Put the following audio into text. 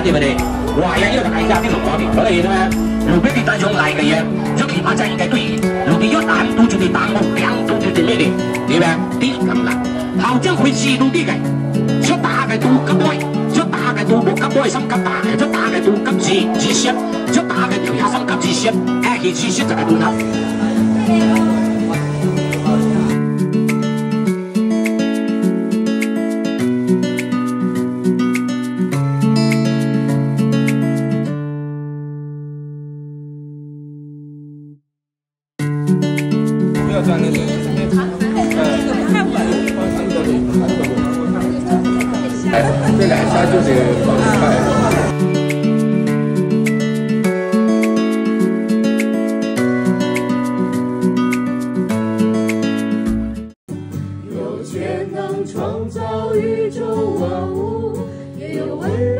对不对？哇呀，有个大家的龙光的，后来呢，路边的大熊来个呀，就起码在应该对，路边有单独就得当我，两度就得咩的，对吧？第一咁啦，後將會自動啲嘅，出打嘅到急開，出打嘅到冇急開心急打嘅，出打嘅到急自息，出打嘅條也心急自息，誒其次息就係到頭。 这两下就是有权能创造宇宙万物，也有温柔。